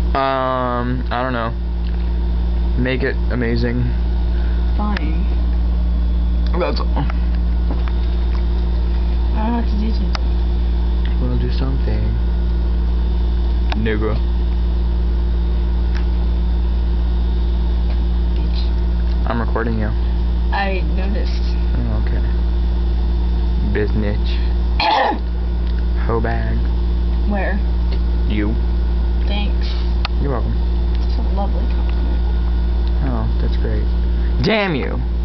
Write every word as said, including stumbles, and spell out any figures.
Um, I don't know. Make it amazing. Fine. That's all. I don't have to do something. We'll do something. Nigga. Bitch. I'm recording you. I noticed. Oh, okay. Biznitch. Hoe bag. Where? You. Thanks. You're welcome. It's a lovely compliment. Oh, that's great. Damn you!